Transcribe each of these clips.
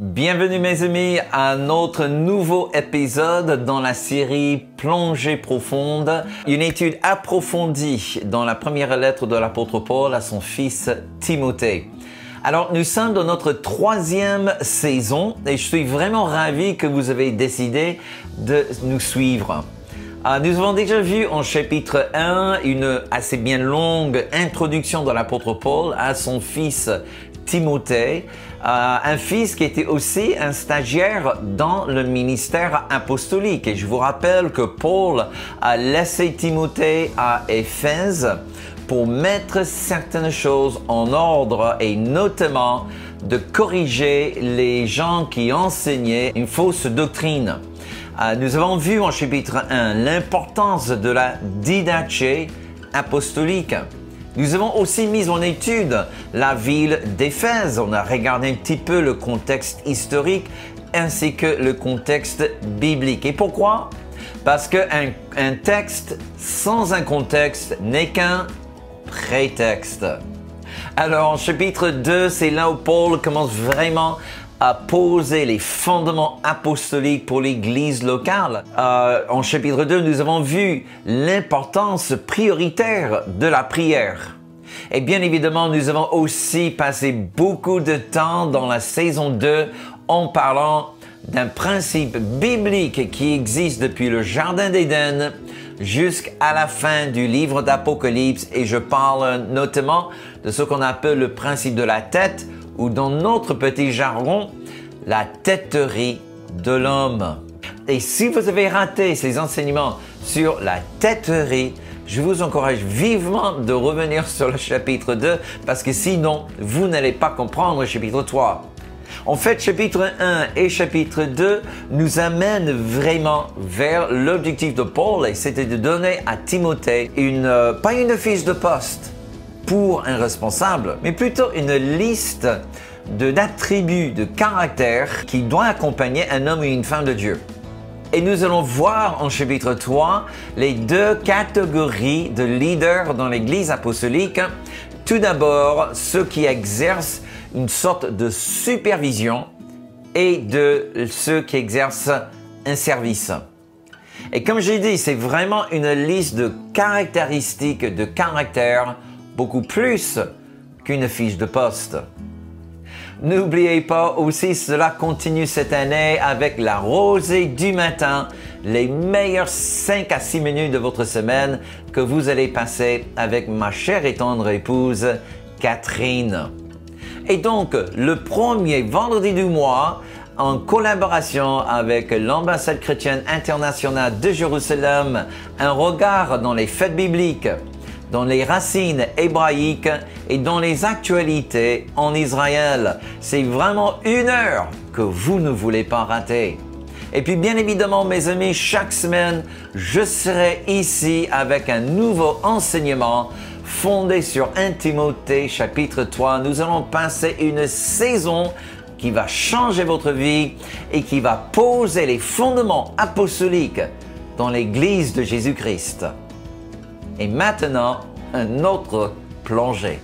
Bienvenue mes amis à notre nouveau épisode dans la série Plongée profonde, une étude approfondie dans la première lettre de l'apôtre Paul à son fils Timothée. Alors nous sommes dans notre troisième saison et je suis vraiment ravi que vous avez décidé de nous suivre. Nous avons déjà vu en chapitre 1 une assez bien longue introduction de l'apôtre Paul à son fils Timothée, un fils qui était aussi un stagiaire dans le ministère apostolique. Et je vous rappelle que Paul a laissé Timothée à Éphèse pour mettre certaines choses en ordre et notamment de corriger les gens qui enseignaient une fausse doctrine. Nous avons vu en chapitre 1 l'importance de la didaché apostolique. Nous avons aussi mis en étude la ville d'Éphèse. On a regardé un petit peu le contexte historique ainsi que le contexte biblique. Et pourquoi? Parce qu'un texte sans un contexte n'est qu'un prétexte. Alors, en chapitre 2, c'est là où Paul commence vraiment à poser les fondements apostoliques pour l'Église locale. En chapitre 2, nous avons vu l'importance prioritaire de la prière. Et bien évidemment, nous avons aussi passé beaucoup de temps dans la saison 2 en parlant d'un principe biblique qui existe depuis le Jardin d'Éden jusqu'à la fin du livre d'Apocalypse. Et je parle notamment de ce qu'on appelle le principe de la tête, ou dans notre petit jargon, la têterie de l'homme. Et si vous avez raté ces enseignements sur la têterie, je vous encourage vivement de revenir sur le chapitre 2 parce que sinon, vous n'allez pas comprendre le chapitre 3. En fait, chapitre 1 et chapitre 2 nous amènent vraiment vers l'objectif de Paul et c'était de donner à Timothée pas une fiche de poste pour un responsable, mais plutôt une liste d'attributs, de caractères qui doit accompagner un homme et une femme de Dieu. Et nous allons voir en chapitre 3 les deux catégories de leaders dans l'Église apostolique. Tout d'abord, ceux qui exercent une sorte de supervision et de ceux qui exercent un service. Et comme j'ai dit, c'est vraiment une liste de caractéristiques, de caractères, beaucoup plus qu'une fiche de poste. N'oubliez pas aussi, cela continue cette année avec la rosée du matin, les meilleures 5 à 6 minutes de votre semaine que vous allez passer avec ma chère et tendre épouse Catherine. Et donc, le premier vendredi du mois, en collaboration avec l'ambassade chrétienne internationale de Jérusalem, un regard dans les fêtes bibliques, dans les racines hébraïques et dans les actualités en Israël. C'est vraiment une heure que vous ne voulez pas rater. Et puis bien évidemment, mes amis, chaque semaine, je serai ici avec un nouveau enseignement fondé sur 1 Timothée chapitre 3. Nous allons passer une saison qui va changer votre vie et qui va poser les fondements apostoliques dans l'Église de Jésus-Christ. Et maintenant, un autre plongée.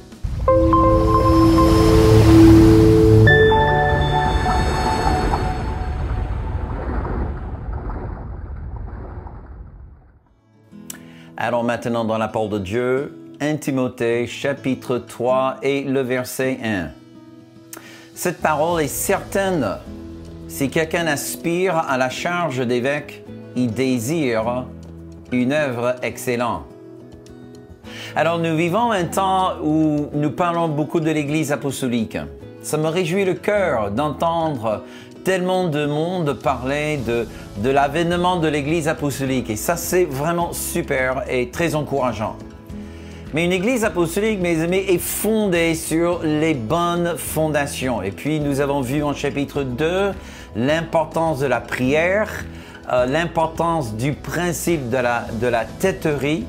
Alors maintenant, dans la parole de Dieu, 1 Timothée chapitre 3 et le verset 1. Cette parole est certaine. Si quelqu'un aspire à la charge d'évêque, il désire une œuvre excellente. Alors nous vivons un temps où nous parlons beaucoup de l'Église apostolique. Ça me réjouit le cœur d'entendre tellement de monde parler de l'avènement de l'Église apostolique. Et ça, c'est vraiment super et très encourageant. Mais une Église apostolique, mes amis, est fondée sur les bonnes fondations. Et puis nous avons vu en chapitre 2 l'importance de la prière, l'importance du principe de la têterie.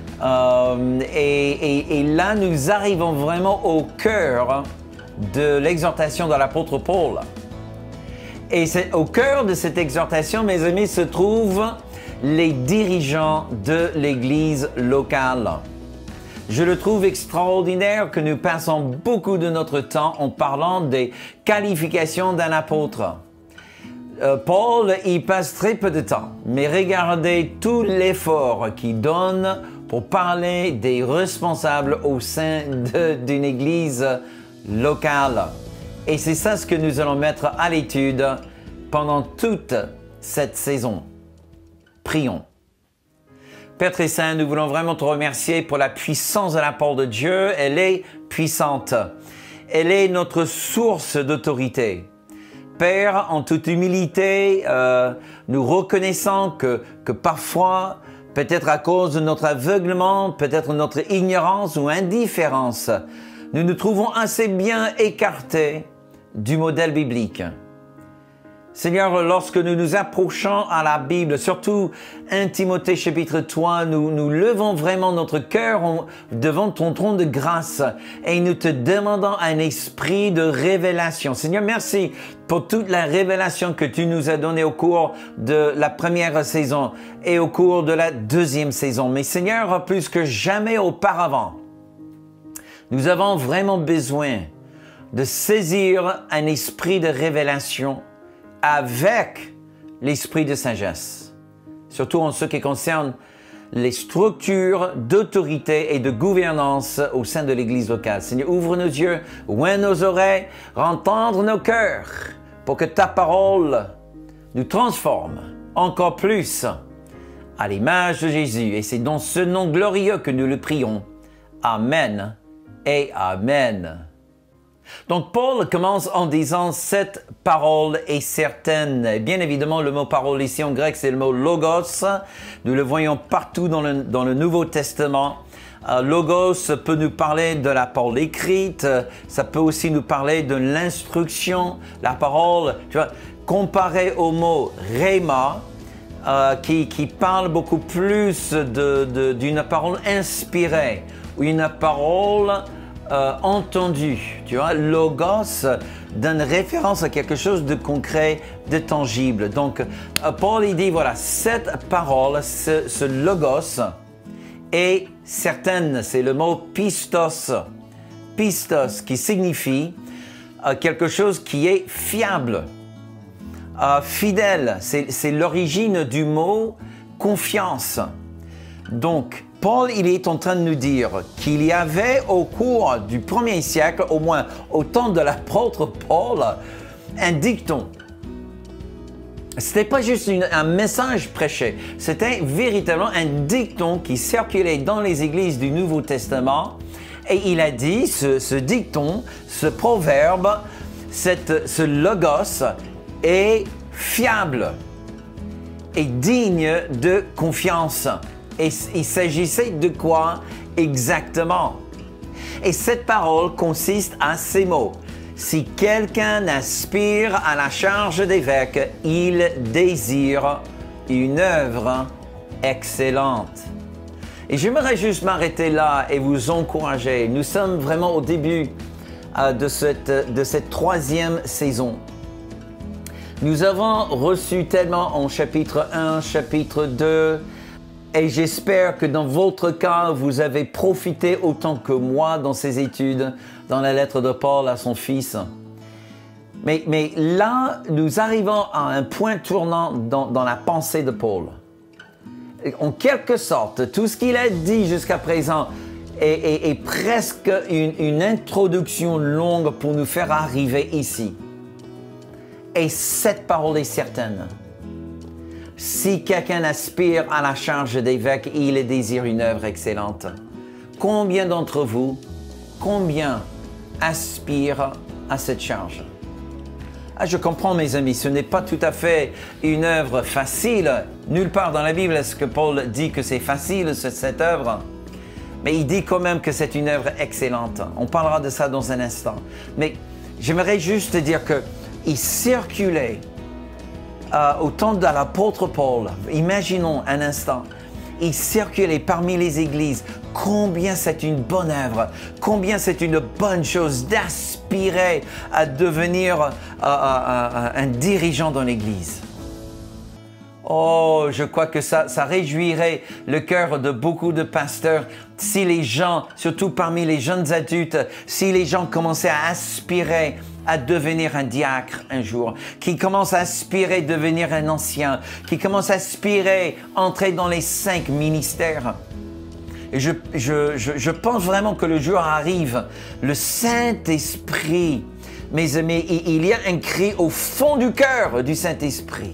Et là, nous arrivons vraiment au cœur de l'exhortation de l'apôtre Paul. Et au cœur de cette exhortation, mes amis, se trouvent les dirigeants de l'Église locale. Je le trouve extraordinaire que nous passons beaucoup de notre temps en parlant des qualifications d'un apôtre. Paul y passe très peu de temps, mais regardez tout l'effort qu'il donne pour parler des responsables au sein d'une église locale. Et c'est ça ce que nous allons mettre à l'étude pendant toute cette saison. Prions. Père très saint, nous voulons vraiment te remercier pour la puissance de la parole de Dieu. Elle est puissante. Elle est notre source d'autorité. Père, en toute humilité, nous reconnaissons que parfois, peut-être à cause de notre aveuglement, peut-être notre ignorance ou indifférence, nous nous trouvons assez bien écartés du modèle biblique. Seigneur, lorsque nous nous approchons à la Bible, surtout 1 Timothée chapitre 3, nous levons vraiment notre cœur devant ton trône de grâce et nous te demandons un esprit de révélation. Seigneur, merci pour toute la révélation que tu nous as donnée au cours de la première saison et au cours de la deuxième saison. Mais Seigneur, plus que jamais auparavant, nous avons vraiment besoin de saisir un esprit de révélation avec l'esprit de sagesse, surtout en ce qui concerne les structures d'autorité et de gouvernance au sein de l'Église locale. Seigneur, ouvre nos yeux, ouvre nos oreilles, rends tendre nos cœurs pour que ta parole nous transforme encore plus à l'image de Jésus. Et c'est dans ce nom glorieux que nous le prions. Amen et Amen. Donc, Paul commence en disant « Cette parole est certaine ». Bien évidemment, le mot « parole » ici en grec, c'est le mot « logos ». Nous le voyons partout dans le Nouveau Testament. Logos peut nous parler de la parole écrite, ça peut aussi nous parler de l'instruction. La parole, tu vois, comparée au mot « rhéma », qui parle beaucoup plus d'une parole inspirée ou une parole entendu, tu vois, logos donne référence à quelque chose de concret, de tangible. Donc, Paul il dit, voilà, cette parole, ce logos est certaine. C'est le mot pistos. Pistos, qui signifie quelque chose qui est fiable, fidèle. C'est l'origine du mot confiance. Donc, Paul, il est en train de nous dire qu'il y avait au cours du 1er siècle, au moins au temps de l'apôtre Paul, un dicton. C'était pas juste un message prêché, c'était véritablement un dicton qui circulait dans les églises du Nouveau Testament. Et il a dit, ce dicton, ce proverbe, ce logos est fiable et digne de confiance. Et il s'agissait de quoi exactement? Et cette parole consiste à ces mots. Si quelqu'un aspire à la charge d'évêque, il désire une œuvre excellente. Et j'aimerais juste m'arrêter là et vous encourager. Nous sommes vraiment au début de cette troisième saison. Nous avons reçu tellement en chapitre 1, chapitre 2, et j'espère que dans votre cas, vous avez profité autant que moi dans ces études, dans la lettre de Paul à son fils. Mais là, nous arrivons à un point tournant dans la pensée de Paul. En quelque sorte, tout ce qu'il a dit jusqu'à présent est presque une introduction longue pour nous faire arriver ici. Et cette parole est certaine. Si quelqu'un aspire à la charge d'évêque, il désire une œuvre excellente. Combien d'entre vous, aspirent à cette charge? Je comprends mes amis, ce n'est pas tout à fait une œuvre facile. Nulle part dans la Bible est-ce que Paul dit que c'est facile cette œuvre. Mais il dit quand même que c'est une œuvre excellente. On parlera de ça dans un instant. Mais j'aimerais juste dire qu'il circulait au temps de l'apôtre Paul, imaginons un instant, il circulait parmi les églises. Combien c'est une bonne œuvre, combien c'est une bonne chose d'aspirer à devenir un dirigeant dans l'église. Oh, je crois que ça réjouirait le cœur de beaucoup de pasteurs si les gens, surtout parmi les jeunes adultes, si les gens commençaient à aspirer à devenir un diacre un jour, qui commencent à aspirer à devenir un ancien, qui commencent à aspirer à entrer dans les 5 ministères. Et je pense vraiment que le jour arrive, le Saint-Esprit, mes amis, il y a un cri au fond du cœur du Saint-Esprit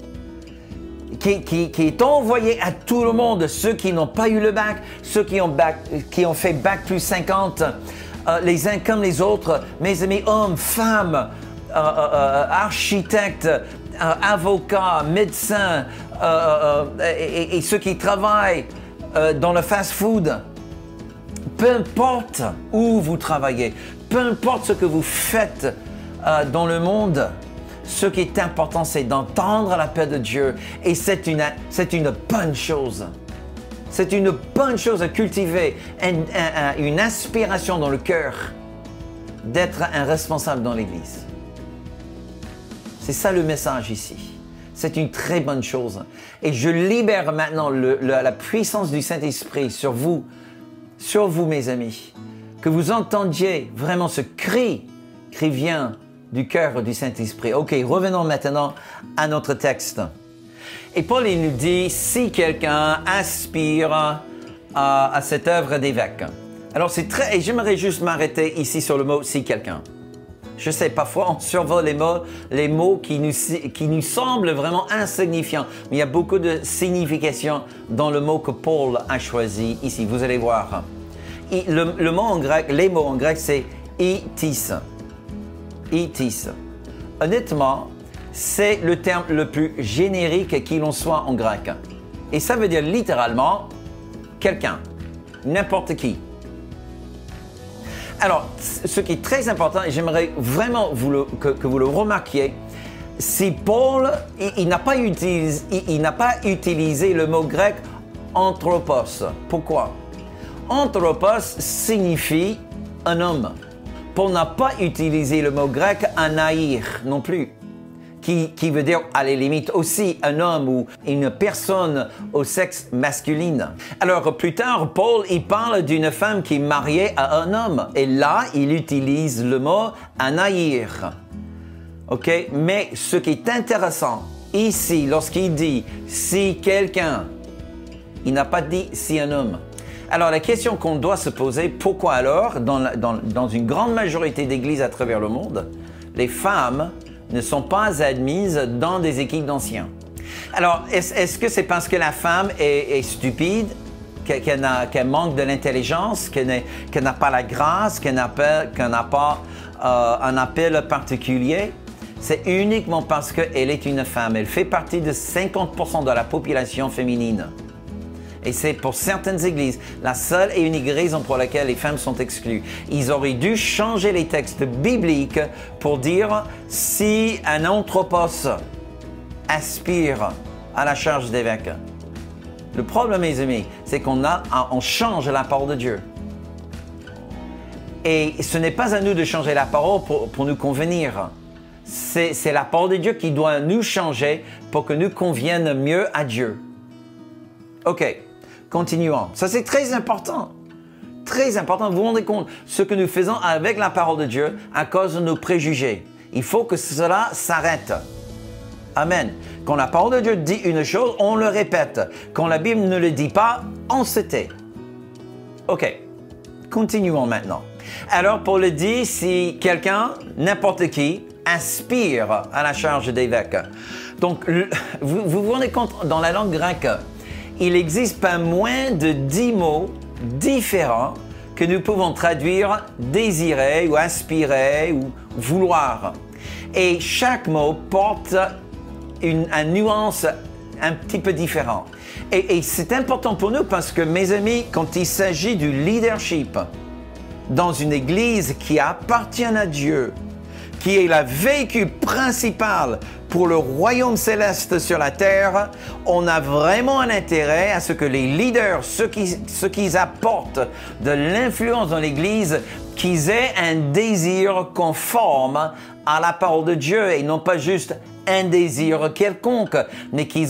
qui est envoyé à tout le monde, ceux qui n'ont pas eu le bac, ceux qui ont fait bac plus 50, les uns comme les autres, mes amis, hommes, femmes, architectes, avocats, médecins, et ceux qui travaillent dans le fast-food. Peu importe où vous travaillez, peu importe ce que vous faites dans le monde, ce qui est important, c'est d'entendre la paix de Dieu. Et c'est une bonne chose. C'est une bonne chose à cultiver, une aspiration dans le cœur d'être un responsable dans l'Église. C'est ça le message ici. C'est une très bonne chose. Et je libère maintenant la puissance du Saint-Esprit sur vous, mes amis. Que vous entendiez vraiment ce cri qui vient du cœur du Saint-Esprit. Ok, revenons maintenant à notre texte. Et Paul, il nous dit, si quelqu'un aspire à cette œuvre d'évêque. Alors c'est et j'aimerais juste m'arrêter ici sur le mot « si quelqu'un ». Je sais, parfois on survole les mots qui nous semblent vraiment insignifiants. Mais il y a beaucoup de signification dans le mot que Paul a choisi ici. Vous allez voir. Le mot en grec, les mots en grec, c'est « itis ». Itis. Honnêtement, c'est le terme le plus générique qu'il en soit en grec. Et ça veut dire littéralement quelqu'un, n'importe qui. Alors, ce qui est très important, et j'aimerais vraiment que vous le remarquiez, c'est Paul, il n'a pas utilisé le mot grec anthropos. Pourquoi? Anthropos signifie un homme. Paul n'a pas utilisé le mot grec anaïr non plus, qui veut dire à la limite aussi un homme ou une personne au sexe masculin. Alors plus tard, Paul il parle d'une femme qui est mariée à un homme et là il utilise le mot anaïr. Ok, mais ce qui est intéressant ici, lorsqu'il dit si quelqu'un, il n'a pas dit si un homme. Alors la question qu'on doit se poser, pourquoi alors, dans une grande majorité d'églises à travers le monde, les femmes ne sont pas admises dans des équipes d'anciens? Alors, est-ce que c'est parce que la femme est stupide, qu'elle manque de l'intelligence, qu'elle n'a pas la grâce, qu'elle n'a pas un appel particulier? C'est uniquement parce qu'elle est une femme. Elle fait partie de 50% de la population féminine. Et c'est pour certaines églises la seule et unique raison pour laquelle les femmes sont exclues. Ils auraient dû changer les textes bibliques pour dire si un anthropos aspire à la charge d'évêque. Le problème, mes amis, c'est qu'on change la parole de Dieu. Et ce n'est pas à nous de changer la parole pour nous convenir. C'est la parole de Dieu qui doit nous changer pour que nous convienne mieux à Dieu. Ok. Continuons. Ça, c'est très important. Très important. Vous vous rendez compte ce que nous faisons avec la parole de Dieu à cause de nos préjugés. Il faut que cela s'arrête. Amen. Quand la parole de Dieu dit une chose, on le répète. Quand la Bible ne le dit pas, on se tait. Ok. Continuons maintenant. Alors, Paul le dit, si quelqu'un, n'importe qui, aspire à la charge d'évêque. Donc, vous vous rendez compte, dans la langue grecque, il existe pas moins de 10 mots différents que nous pouvons traduire désirer ou aspirer ou vouloir. Et chaque mot porte une nuance un petit peu différente. Et c'est important pour nous parce que, mes amis, quand il s'agit du leadership dans une église qui appartient à Dieu, qui est le véhicule principal pour le royaume céleste sur la terre, on a vraiment un intérêt à ce que les leaders, ceux qui apportent de l'influence dans l'Église, qu'ils aient un désir conforme à la parole de Dieu et non pas juste un désir quelconque, mais qu'ils ont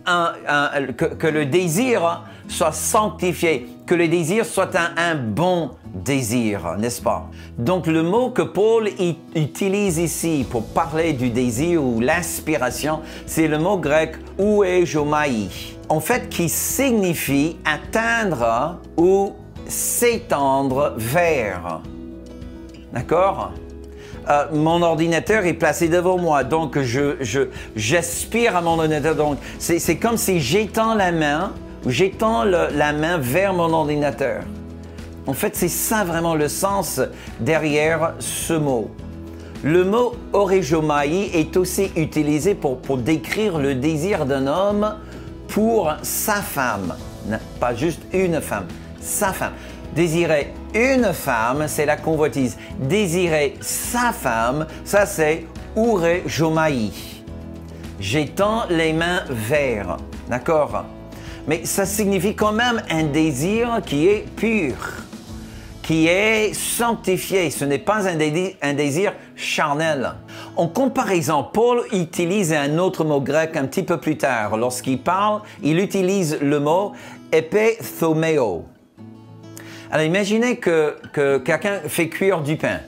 que le désir soit sanctifié, que le désir soit un bon désir, n'est-ce pas? Donc le mot que Paul utilise ici pour parler du désir ou l'inspiration, c'est le mot grec ouejomai, en fait qui signifie atteindre ou s'étendre vers. D'accord? Mon ordinateur est placé devant moi, donc j'aspire à mon ordinateur. Donc c'est comme si j'étends la main vers mon ordinateur. En fait, c'est ça vraiment le sens derrière ce mot. Le mot orejomai est aussi utilisé pour décrire le désir d'un homme pour sa femme, pas juste une femme, sa femme. Désirer une femme, c'est la convoitise. Désirer sa femme, ça c'est urejomai. J'étends les mains vers, d'accord? Mais ça signifie quand même un désir qui est pur, qui est sanctifié. Ce n'est pas un désir charnel. En comparaison, Paul utilise un autre mot grec un petit peu plus tard. Lorsqu'il parle, il utilise le mot epithomeo. Alors imaginez que quelqu'un fait cuire du pain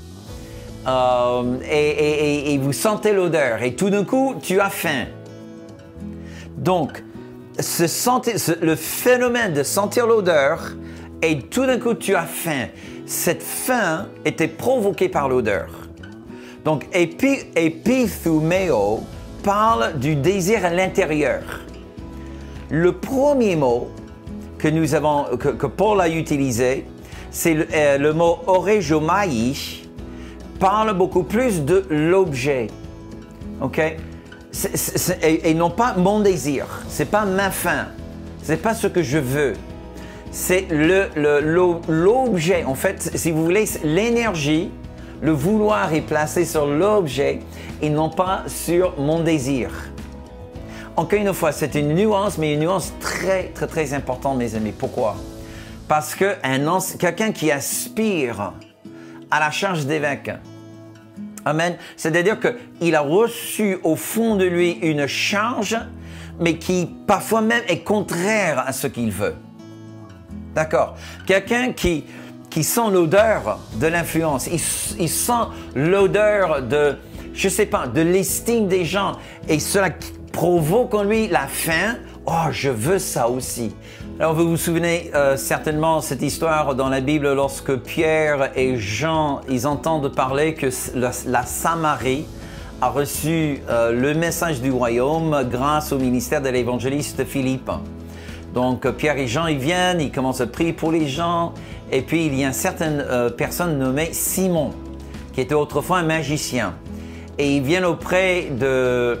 et vous sentez l'odeur et tout d'un coup tu as faim. Donc le phénomène de sentir l'odeur et tout d'un coup tu as faim, cette faim était provoquée par l'odeur. Donc epithumeo parle du désir à l'intérieur. Le premier mot que Paul a utilisé, c'est le mot orejomai, parle beaucoup plus de l'objet, ok? Et non pas mon désir, c'est pas ma faim, c'est pas ce que je veux, c'est l'objet. En fait, si vous voulez, l'énergie, le vouloir est placé sur l'objet et non pas sur mon désir. Encore une fois, c'est une nuance, mais une nuance très, très, très importante, mes amis. Pourquoi? Parce que quelqu'un qui aspire à la charge d'évêque, amen, c'est-à-dire qu'il a reçu au fond de lui une charge, mais qui parfois même est contraire à ce qu'il veut. D'accord? Quelqu'un qui sent l'odeur de l'influence, il sent l'odeur je sais pas, de l'estime des gens, et cela provoque en lui la faim. Oh, je veux ça aussi. Alors, vous vous souvenez certainement cette histoire dans la Bible lorsque Pierre et Jean, ils entendent parler que la Samarie a reçu le message du royaume grâce au ministère de l'évangéliste Philippe. Donc, Pierre et Jean, ils viennent, ils commencent à prier pour les gens, et puis il y a une certaine personne nommée Simon, qui était autrefois un magicien. Et ils viennent auprès de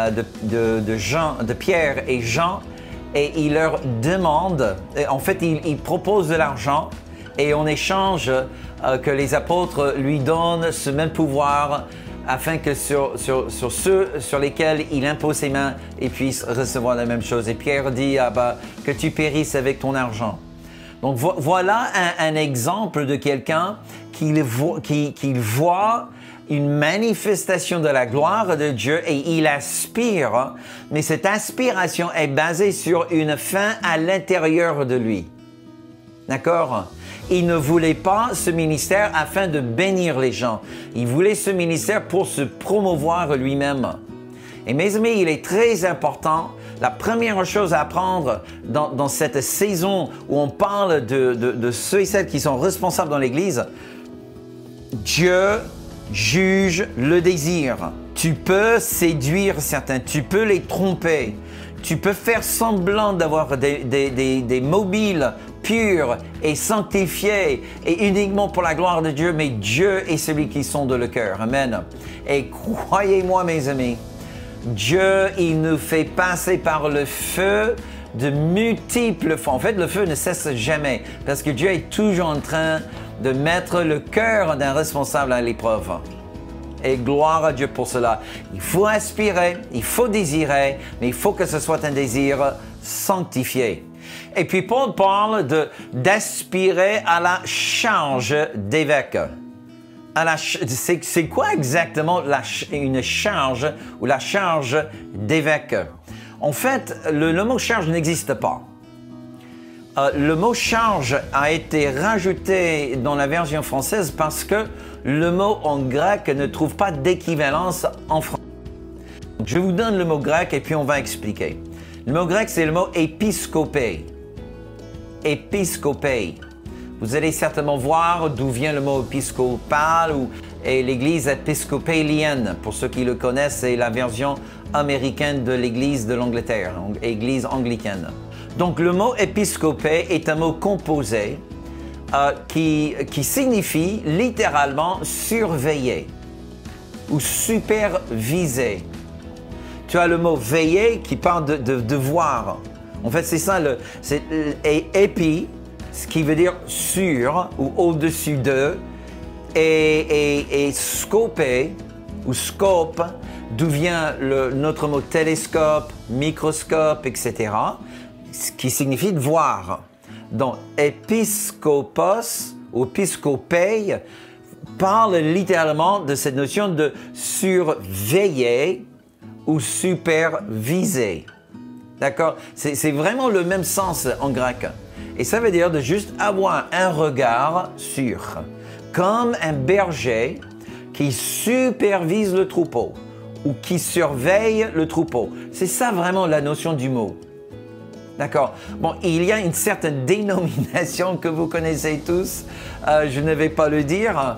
Pierre et Jean et ils leur demandent, en fait ils proposent de l'argent et en échange que les apôtres lui donnent ce même pouvoir afin que sur ceux sur lesquels il impose ses mains, ils puissent recevoir la même chose. Et Pierre dit que tu périsses avec ton argent. Donc voilà un exemple de quelqu'un qui voit une manifestation de la gloire de Dieu et il aspire, mais cette aspiration est basée sur une fin à l'intérieur de lui. D'accord? Il ne voulait pas ce ministère afin de bénir les gens. Il voulait ce ministère pour se promouvoir lui-même. Et mes amis, il est très important, la première chose à apprendre dans cette saison où on parle de ceux et celles qui sont responsables dans l'Église, Dieu juge le désir. Tu peux séduire certains, tu peux les tromper, tu peux faire semblant d'avoir des mobiles purs et sanctifiés et uniquement pour la gloire de Dieu, mais Dieu est celui qui sonde le cœur. Amen. Et croyez-moi, mes amis, Dieu, il nous fait passer par le feu de multiples fois. En fait, le feu ne cesse jamais parce que Dieu est toujours en train de mettre le cœur d'un responsable à l'épreuve. Et gloire à Dieu pour cela. Il faut aspirer, il faut désirer, mais il faut que ce soit un désir sanctifié. Et puis Paul parle d'aspirer à la charge d'évêque. C'est quoi exactement une charge ou la charge d'évêque? En fait, le mot charge n'existe pas. Le mot charge a été rajouté dans la version française parce que le mot en grec ne trouve pas d'équivalence en français. Je vous donne le mot grec et puis on va expliquer. Le mot grec, c'est le mot épiscopé. Épiscopé. Vous allez certainement voir d'où vient le mot épiscopal et l'église épiscopalienne. Pour ceux qui le connaissent, c'est la version américaine de l'église de l'Angleterre, église anglicane. Donc le mot épiscopé est un mot composé qui signifie littéralement surveiller ou superviser. Tu as le mot veiller qui parle de voir. En fait, c'est ça, épi, ce qui veut dire sur ou au-dessus de, et scopé ou scope, d'où vient notre mot télescope, microscope, etc., ce qui signifie de voir. Donc, épiscopos ou épiscopé parle littéralement de cette notion de surveiller ou superviser. D'accord? C'est vraiment le même sens en grec. Et ça veut dire de juste avoir un regard sur, comme un berger qui supervise le troupeau ou qui surveille le troupeau. C'est ça vraiment la notion du mot. D'accord? Bon, il y a une certaine dénomination que vous connaissez tous, je ne vais pas le dire,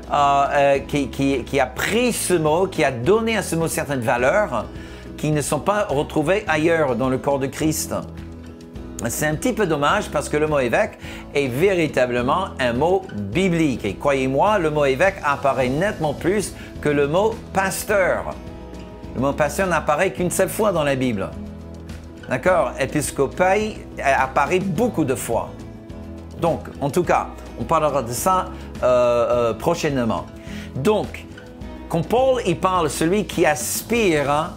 qui a pris ce mot, qui a donné à ce mot certaines valeurs qui ne sont pas retrouvées ailleurs dans le corps de Christ. C'est un petit peu dommage parce que le mot évêque est véritablement un mot biblique. Et croyez-moi, le mot évêque apparaît nettement plus que le mot pasteur. Le mot pasteur n'apparaît qu'une seule fois dans la Bible. D'accord? Épiscopé apparaît beaucoup de fois. Donc, en tout cas, on parlera de ça prochainement. Donc, quand Paul il parle de celui qui aspire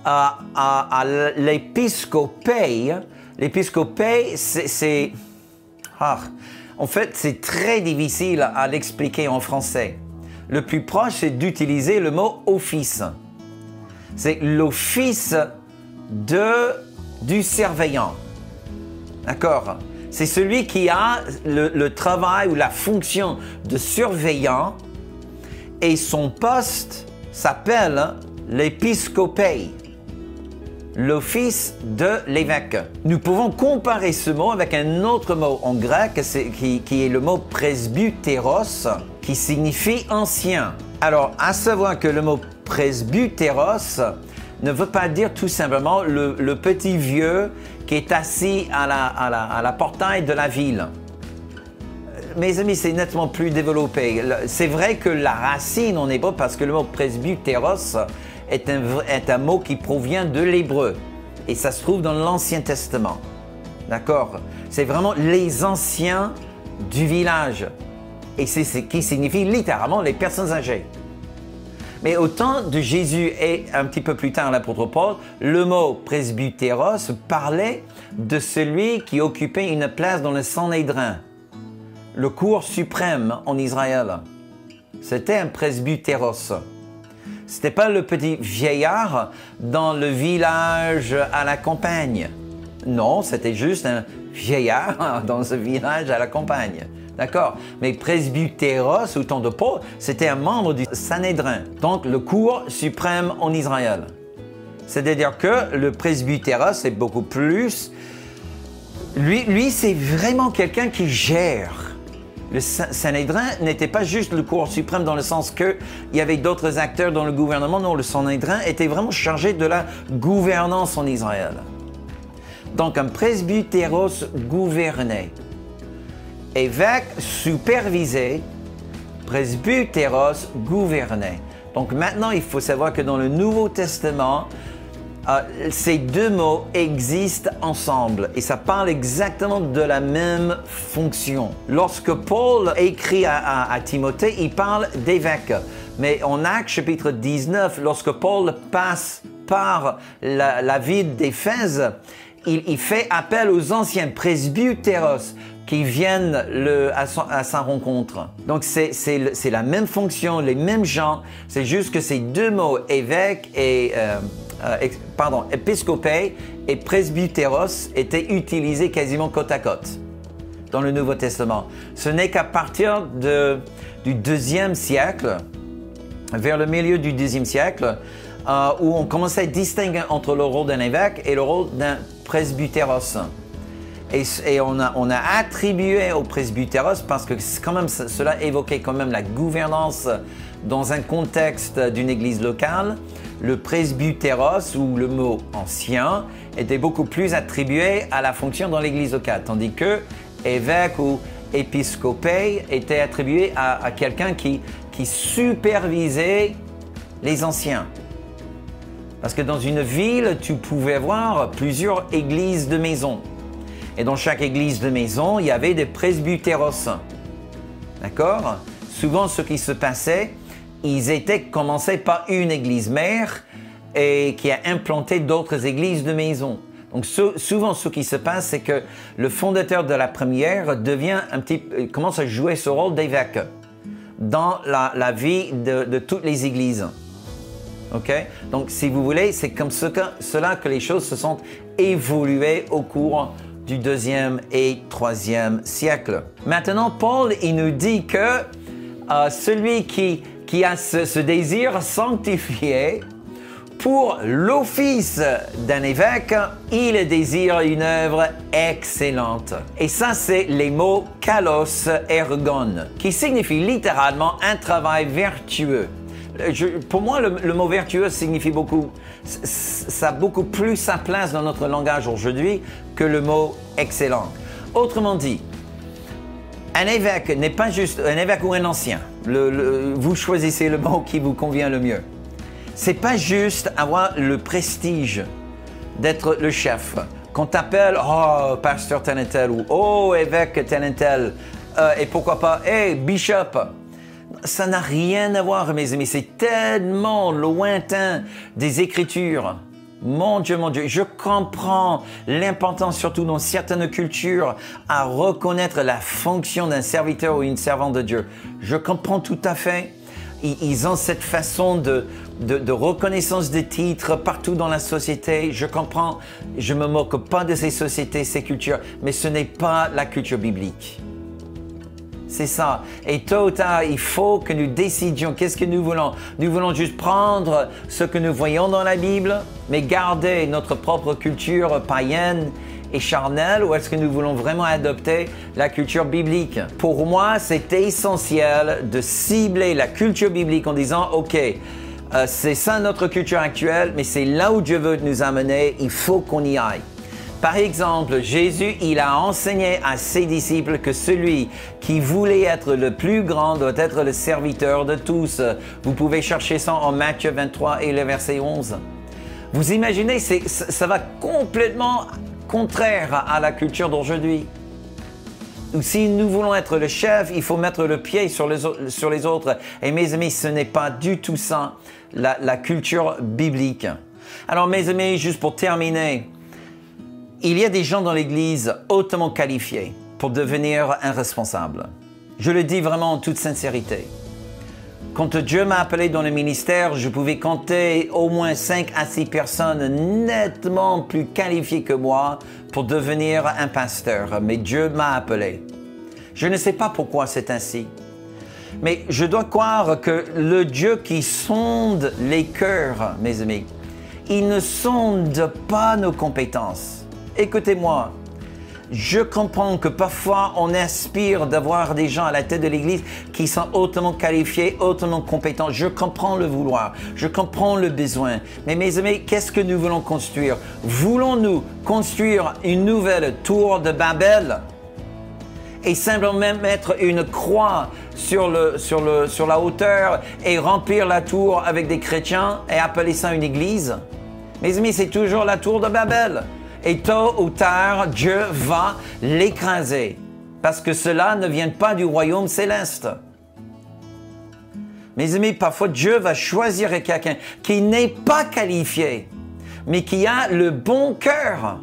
à l'épiscopé, l'épiscopé, c'est... en fait, c'est très difficile à l'expliquer en français. Le plus proche, c'est d'utiliser le mot office. C'est l'office du surveillant. D'accord? C'est celui qui a le travail ou la fonction de surveillant et son poste s'appelle l'épiscopé, l'office de l'évêque. Nous pouvons comparer ce mot avec un autre mot en grec qui est le mot presbytéros, qui signifie ancien. Alors, à savoir que le mot presbytéros ne veut pas dire tout simplement le petit vieux qui est assis à la portail de la ville. Mes amis, c'est nettement plus développé. C'est vrai que la racine en hébreu, parce que le mot presbytéros est un mot qui provient de l'hébreu et ça se trouve dans l'Ancien Testament. D'accord? C'est vraiment les anciens du village et c'est ce qui signifie littéralement les personnes âgées. Mais au temps de Jésus et un petit peu plus tard l'apôtre Paul, le mot presbytéros parlait de celui qui occupait une place dans le Sanhédrin, le cours suprême en Israël. C'était un presbytéros. C'était pas le petit vieillard dans le village à la campagne. Non, c'était juste un vieillard dans ce village à la campagne. D'accord? Mais presbytéros, au temps de Paul, c'était un membre du Sanhédrin, donc le cours suprême en Israël. C'est-à-dire que le presbytéros est beaucoup plus... Lui c'est vraiment quelqu'un qui gère. Le Sanhédrin n'était pas juste le cours suprême dans le sens qu'il y avait d'autres acteurs dans le gouvernement. Non, le Sanhédrin était vraiment chargé de la gouvernance en Israël. Donc un presbytéros gouvernait. Évêque supervisé, presbytéros gouvernait. Donc maintenant, il faut savoir que dans le Nouveau Testament, ces deux mots existent ensemble et ça parle exactement de la même fonction. Lorsque Paul écrit à Timothée, il parle d'évêque. Mais en Actes chapitre 19, lorsque Paul passe par la ville d'Éphèse, il fait appel aux anciens presbytéros qui viennent à sa rencontre. Donc c'est la même fonction, les mêmes gens, c'est juste que ces deux mots, évêque et épiscopé et presbytéros étaient utilisés quasiment côte à côte dans le Nouveau Testament. Ce n'est qu'à partir du IIe siècle, vers le milieu du IIe siècle, où on commençait à distinguer entre le rôle d'un évêque et le rôle d'un presbytéros. Et on a attribué au presbytéros, parce que quand même, cela évoquait quand même la gouvernance dans un contexte d'une église locale. Le presbytéros, ou le mot ancien, était beaucoup plus attribué à la fonction dans l'église locale, tandis que évêque ou épiscopé était attribué à quelqu'un qui supervisait les anciens. Parce que dans une ville, tu pouvais voir plusieurs églises de maison. Et dans chaque église de maison, il y avait des presbytéros. D'accord? Souvent, ce qui se passait, ils étaient commencés par une église mère et qui a implanté d'autres églises de maison. Donc souvent, ce qui se passe, c'est que le fondateur de la première commence à jouer ce rôle d'évêque dans la vie de toutes les églises. Ok? Donc, si vous voulez, c'est comme cela que les choses se sont évoluées au cours du 2e et 3e siècle. Maintenant, Paul, il nous dit que celui qui a ce désir sanctifié pour l'office d'un évêque, il désire une œuvre excellente. Et ça, c'est les mots kalos ergon, qui signifie littéralement un travail vertueux. Pour moi, le mot vertueux signifie beaucoup, ça a beaucoup plus sa place dans notre langage aujourd'hui que le mot excellent. Autrement dit, un évêque n'est pas juste un évêque ou un ancien. Vous choisissez le mot qui vous convient le mieux. C'est pas juste avoir le prestige d'être le chef. Qu'on t'appelle « Oh, pasteur tel et tel » ou « Oh, évêque tel et tel » et pourquoi pas « Hey, bishop ». Ça n'a rien à voir, mes amis. C'est tellement lointain des Écritures. Mon Dieu, je comprends l'importance, surtout dans certaines cultures, à reconnaître la fonction d'un serviteur ou une servante de Dieu. Je comprends tout à fait. Ils ont cette façon de reconnaissance des titres partout dans la société. Je comprends, je ne me moque pas de ces sociétés, ces cultures, mais ce n'est pas la culture biblique. C'est ça. Et tôt ou tard, il faut que nous décidions qu'est-ce que nous voulons. Nous voulons juste prendre ce que nous voyons dans la Bible, mais garder notre propre culture païenne et charnelle, ou est-ce que nous voulons vraiment adopter la culture biblique? Pour moi, c'est essentiel de cibler la culture biblique en disant, OK, c'est ça notre culture actuelle, mais c'est là où Dieu veut nous amener, il faut qu'on y aille. Par exemple, Jésus, il a enseigné à ses disciples que celui qui voulait être le plus grand doit être le serviteur de tous. Vous pouvez chercher ça en Matthieu 23 et le verset 11. Vous imaginez, ça va complètement contraire à la culture d'aujourd'hui. Si nous voulons être le chef, il faut mettre le pied sur les autres. Et mes amis, ce n'est pas du tout ça, la culture biblique. Alors mes amis, juste pour terminer, il y a des gens dans l'Église hautement qualifiés pour devenir un responsable. Je le dis vraiment en toute sincérité. Quand Dieu m'a appelé dans le ministère, je pouvais compter au moins 5 à 6 personnes nettement plus qualifiées que moi pour devenir un pasteur. Mais Dieu m'a appelé. Je ne sais pas pourquoi c'est ainsi. Mais je dois croire que le Dieu qui sonde les cœurs, mes amis, il ne sonde pas nos compétences. Écoutez-moi, je comprends que parfois on aspire d'avoir des gens à la tête de l'Église qui sont hautement qualifiés, hautement compétents. Je comprends le vouloir, je comprends le besoin. Mais mes amis, qu'est-ce que nous voulons construire? Voulons-nous construire une nouvelle tour de Babel et simplement mettre une croix sur la hauteur et remplir la tour avec des chrétiens et appeler ça une église? Mes amis, c'est toujours la tour de Babel. Et tôt ou tard, Dieu va l'écraser. Parce que cela ne vient pas du royaume céleste. Mes amis, parfois Dieu va choisir quelqu'un qui n'est pas qualifié, mais qui a le bon cœur.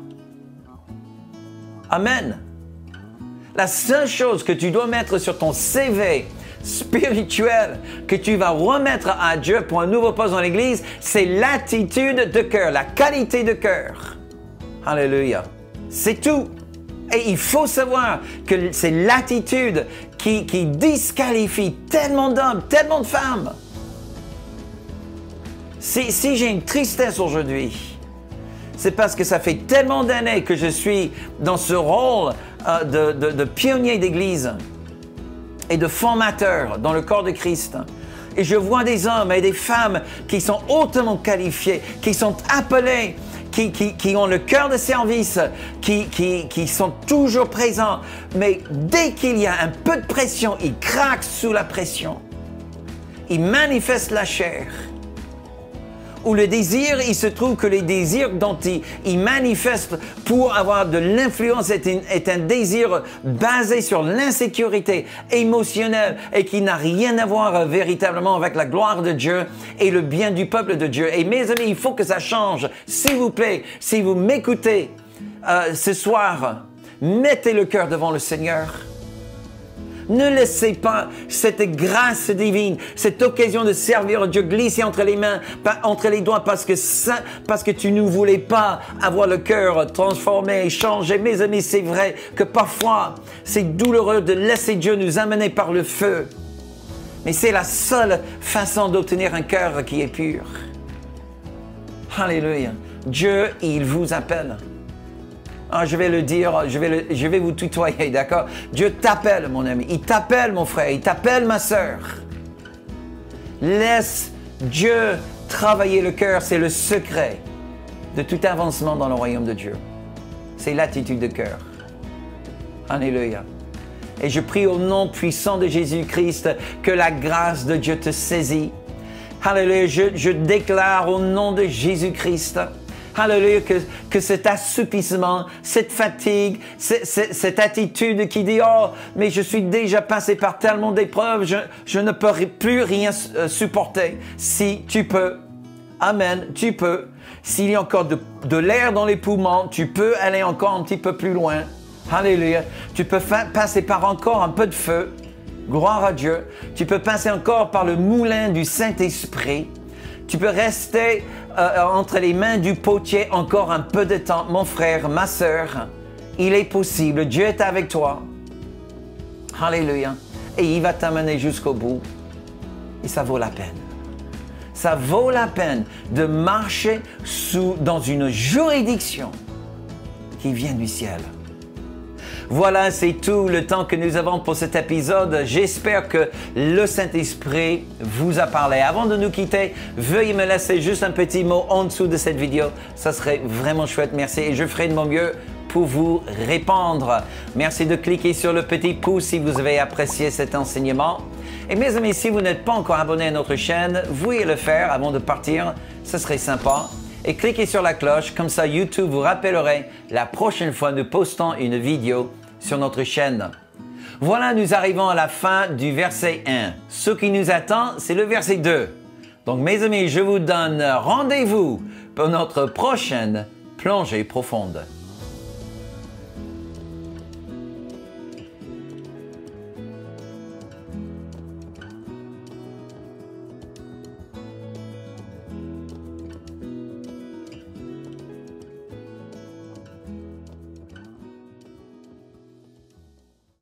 Amen. La seule chose que tu dois mettre sur ton CV, spirituel que tu vas remettre à Dieu pour un nouveau poste dans l'Église, c'est l'attitude de cœur, la qualité de cœur. Alléluia. C'est tout. Et il faut savoir que c'est l'attitude qui disqualifie tellement d'hommes, tellement de femmes. Si j'ai une tristesse aujourd'hui, c'est parce que ça fait tellement d'années que je suis dans ce rôle de pionnier d'église et de formateur dans le corps de Christ. Et je vois des hommes et des femmes qui sont hautement qualifiés, qui sont appelés, qui ont le cœur de service, qui sont toujours présents. Mais dès qu'il y a un peu de pression, ils craquent sous la pression. Ils manifestent la chair. Ou le désir, il se trouve que les désirs dont ils manifestent pour avoir de l'influence est un désir basé sur l'insécurité émotionnelle et qui n'a rien à voir véritablement avec la gloire de Dieu et le bien du peuple de Dieu. Et mes amis, il faut que ça change. S'il vous plaît, si vous m'écoutez ce soir, mettez le cœur devant le Seigneur. Ne laissez pas cette grâce divine, cette occasion de servir Dieu glisser entre les mains, entre les doigts parce que tu ne voulais pas avoir le cœur transformé et changé. Mes amis, c'est vrai que parfois, c'est douloureux de laisser Dieu nous amener par le feu. Mais c'est la seule façon d'obtenir un cœur qui est pur. Alléluia. Dieu, il vous appelle. Ah, je vais le dire, je vais vous tutoyer, d'accord? Dieu t'appelle, mon ami. Il t'appelle, mon frère. Il t'appelle, ma sœur. Laisse Dieu travailler le cœur. C'est le secret de tout avancement dans le royaume de Dieu. C'est l'attitude de cœur. Alléluia. Et je prie au nom puissant de Jésus-Christ que la grâce de Dieu te saisit. Alléluia. Je déclare au nom de Jésus-Christ. Alléluia, que cet assoupissement, cette fatigue, cette attitude qui dit « Oh, mais je suis déjà passé par tellement d'épreuves, je ne peux plus rien supporter. » Si tu peux, amen, tu peux. S'il y a encore de l'air dans les poumons, tu peux aller encore un petit peu plus loin. Alléluia. Tu peux passer par encore un peu de feu. Gloire à Dieu. Tu peux passer encore par le moulin du Saint-Esprit. Tu peux rester entre les mains du potier encore un peu de temps. Mon frère, ma sœur, il est possible. Dieu est avec toi. Alléluia. Et il va t'amener jusqu'au bout. Et ça vaut la peine. Ça vaut la peine de marcher dans une juridiction qui vient du ciel. Voilà, c'est tout le temps que nous avons pour cet épisode. J'espère que le Saint-Esprit vous a parlé. Avant de nous quitter, veuillez me laisser juste un petit mot en dessous de cette vidéo. Ça serait vraiment chouette, merci. Et je ferai de mon mieux pour vous répondre. Merci de cliquer sur le petit pouce si vous avez apprécié cet enseignement. Et mes amis, si vous n'êtes pas encore abonné à notre chaîne, veuillez le faire avant de partir. Ce serait sympa. Et cliquez sur la cloche, comme ça YouTube vous rappellerait la prochaine fois nous postons une vidéo sur notre chaîne. Voilà, nous arrivons à la fin du verset 1. Ce qui nous attend, c'est le verset 2. Donc mes amis, je vous donne rendez-vous pour notre prochaine plongée profonde.